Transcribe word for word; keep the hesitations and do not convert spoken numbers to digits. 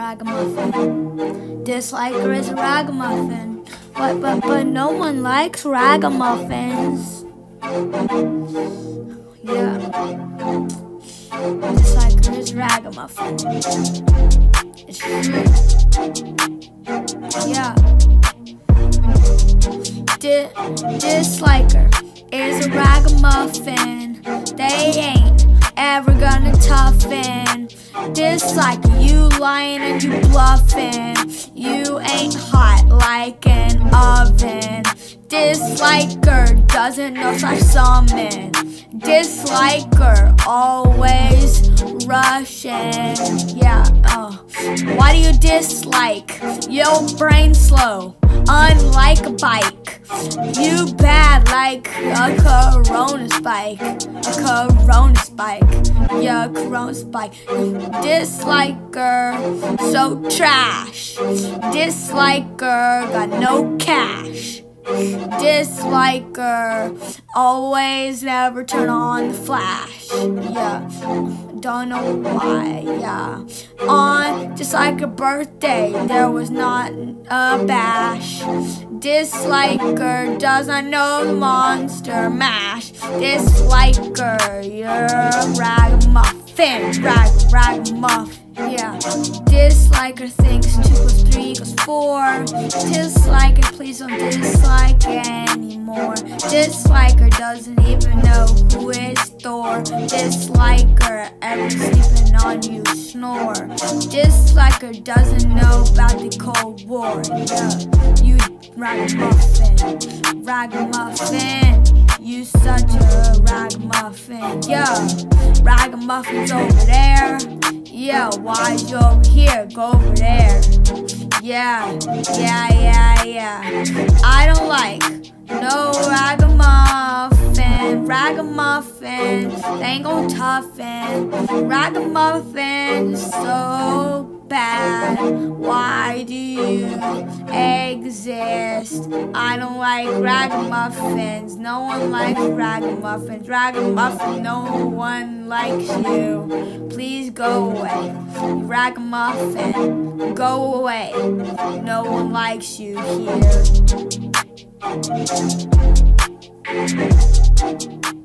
Ragamuffin. Disliker is a ragamuffin. But, but, but no one likes ragamuffins. Yeah. Disliker is a ragamuffin. It's true. Yeah. Di disliker is a ragamuffin. They ain't ever gonna toughen. Disliker, you lying and you bluffing. You ain't hot like an oven. Disliker doesn't know slash summon. Disliker always rushing. Yeah, uh. Why do you dislike? Your brain slow, unlike a bike. You bad like a corona spike. A corona spike. Yeah, corona spike. Disliker, so trash. Disliker, got no cash. Disliker, always never turn on the flash. Yeah, don't know why. Yeah, on Disliker birthday there was not a bash. Disliker does not know the Monster Mash. Disliker, you're a ragamuffin. Rag, ragamuffin. Yeah. Disliker thinks two plus three equals four. Disliker, please don't dislike anymore. Disliker doesn't even know who is Thor. Disliker, ever sleeping on you snore. Disliker doesn't know about the Cold War. Yeah. You ragamuffin, ragamuffin. You such a ragamuffin. Yeah. Ragamuffin's over there. Yeah, why you over here? Go over there. Yeah, yeah, yeah, yeah. I don't like no ragamuffin. Ragamuffin, they ain't gon' toughen. Ragamuffin is so bad. Why do you exist? I don't like ragamuffins. No one likes ragamuffins. Ragamuffin, no one likes you. Please go away. Ragamuffin, go away. No one likes you here.